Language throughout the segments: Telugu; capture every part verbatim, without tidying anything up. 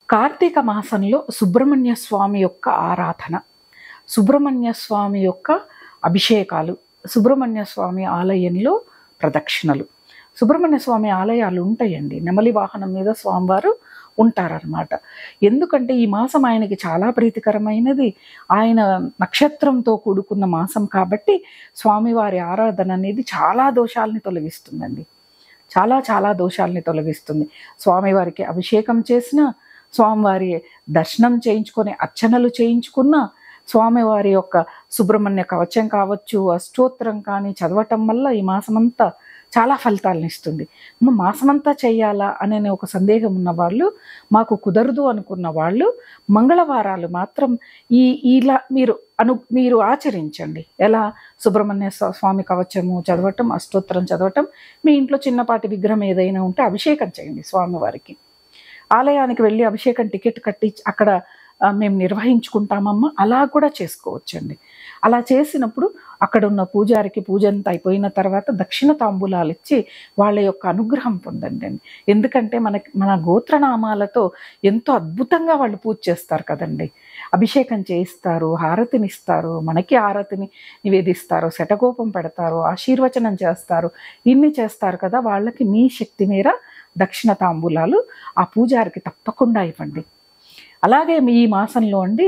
కార్తీక మాసంలో సుబ్రహ్మణ్య స్వామి యొక్క ఆరాధన, సుబ్రహ్మణ్య స్వామి యొక్క అభిషేకాలు, సుబ్రహ్మణ్య స్వామి ఆలయంలో ప్రదక్షిణలు. సుబ్రహ్మణ్య స్వామి ఆలయాలు ఉంటాయండి, నెమలి వాహనం మీద స్వామివారు ఉంటారన్నమాట. ఎందుకంటే ఈ మాసం ఆయనకి చాలా ప్రీతికరమైనది, ఆయన నక్షత్రంతో కూడుకున్న మాసం కాబట్టి స్వామివారి ఆరాధన అనేది చాలా దోషాలని తొలగిస్తుందండి, చాలా చాలా దోషాలని తొలగిస్తుంది. స్వామివారికి అభిషేకం చేసిన, స్వామివారి దర్శనం చేయించుకొని అర్చనలు చేయించుకున్న, స్వామివారి యొక్క సుబ్రహ్మణ్య కవచం కావచ్చు, అష్టోత్తరం కానీ చదవటం వల్ల ఈ మాసమంతా చాలా ఫలితాలను ఇస్తుంది. మాసమంతా చేయాలా అనే ఒక సందేహం ఉన్న వాళ్ళు, మాకు కుదరదు అనుకున్న వాళ్ళు మంగళవారాలు మాత్రం ఈ ఇలా మీరు అను మీరు ఆచరించండి. ఎలా? సుబ్రహ్మణ్య స్వామి కవచము చదవటం, అష్టోత్తరం చదవటం, మీ ఇంట్లో చిన్నపాటి విగ్రహం ఏదైనా ఉంటే అభిషేకం చేయండి స్వామివారికి. ఆలయానికి వెళ్ళి అభిషేకం టికెట్ కట్టి అక్కడ మేము నిర్వహించుకుంటామమ్మా, అలా కూడా చేసుకోవచ్చండి. అలా చేసినప్పుడు అక్కడ ఉన్న పూజారికి పూజ అంతా అయిపోయిన తర్వాత దక్షిణ తాంబూలాలు ఇచ్చి వాళ్ళ యొక్క అనుగ్రహం పొందండి. ఎందుకంటే మనకి మన గోత్రనామాలతో ఎంతో అద్భుతంగా వాళ్ళు పూజ చేస్తారు కదండి. అభిషేకం చేయిస్తారు, హారతినిస్తారు, మనకి హారతిని నివేదిస్తారు, శటకోపం పెడతారు, ఆశీర్వచనం చేస్తారు, ఇన్ని చేస్తారు కదా. వాళ్ళకి మీ శక్తి మేర దక్షిణ తాంబూలాలు ఆ పూజారికి తప్పకుండా ఇవ్వండి. అలాగే మీ ఈ మాసంలో అండి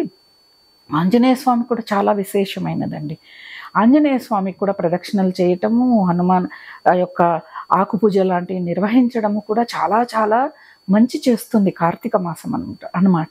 ఆంజనేయ స్వామి కూడా చాలా విశేషమైనదండి. ఆంజనేయ స్వామికి కూడా ప్రదక్షిణలు చేయటము, హనుమాన్ యొక్క ఆకు పూజ లాంటివి నిర్వహించడము కూడా చాలా చాలా మంచి చేస్తుంది కార్తీక మాసం అనమాట అన్నమాట.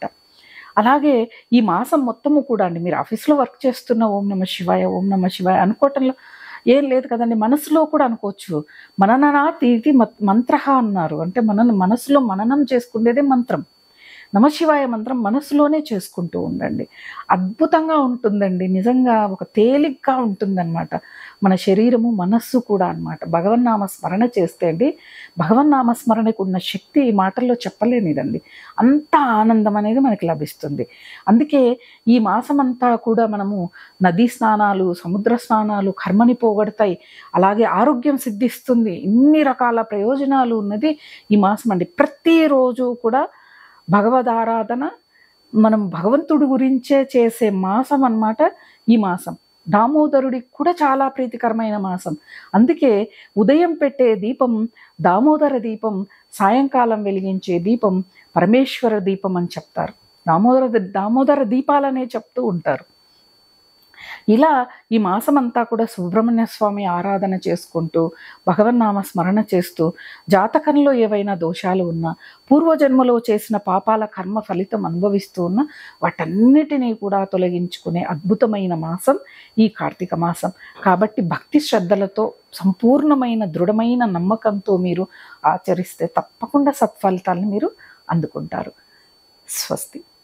అలాగే ఈ మాసం మొత్తము కూడా అండి, మీరు ఆఫీస్లో వర్క్ చేస్తున్న ఓం నమ శివాయ ఓం నమ శివాయ అనుకోవటంలో ఏం లేదు కదండి, మనసులో కూడా అనుకోవచ్చు. మననాత్ ఇది మంత్ర అన్నారు, అంటే మన మనసులో మననం చేసుకునేదే మంత్రం. నమశివాయ మంత్రం మనసులోనే చేసుకుంటూ ఉండండి, అద్భుతంగా ఉంటుందండి. నిజంగా ఒక తేలిగ్గా ఉంటుందన్నమాట మన శరీరము, మనస్సు కూడా అన్నమాట. భగవన్నామ స్మరణ చేస్తే అండి, భగవన్నామ స్మరణకు ఉన్న శక్తి ఈ మాటల్లో చెప్పలేనిదండి. అంత ఆనందం అనేది మనకి లభిస్తుంది. అందుకే ఈ మాసం అంతా కూడా మనము నదీ స్నానాలు, సముద్ర స్నానాలు కర్మని పోగొడతాయి, అలాగే ఆరోగ్యం సిద్ధిస్తుంది, ఇన్ని రకాల ప్రయోజనాలు ఉన్నది ఈ మాసం అండి. ప్రతిరోజు కూడా భగవద్ ఆరాధన, మనం భగవంతుడి గురించే చేసే మాసం అన్నమాట ఈ మాసం. దామోదరుడికి కూడా చాలా ప్రీతికరమైన మాసం. అందుకే ఉదయం పెట్టే దీపం దామోదర దీపం, సాయంకాలం వెలిగించే దీపం పరమేశ్వర దీపం అని చెప్తారు. దామోదర దామోదర దీపాలనే చెప్తూ ఉంటారు. ఇలా ఈ మాసమంతా కూడా సుబ్రహ్మణ్య స్వామి ఆరాధన చేసుకుంటూ, భగవన్నామ స్మరణ చేస్తూ, జాతకంలో ఏవైనా దోషాలు ఉన్నా, పూర్వజన్మలో చేసిన పాపాల కర్మ ఫలితం అనుభవిస్తూ ఉన్న వాటన్నిటినీ కూడా తొలగించుకునే అద్భుతమైన మాసం ఈ కార్తీక మాసం. కాబట్టి భక్తి శ్రద్ధలతో, సంపూర్ణమైన దృఢమైన నమ్మకంతో మీరు ఆచరిస్తే తప్పకుండా సత్ఫలితాలను మీరు అందుకుంటారు. స్వస్తి.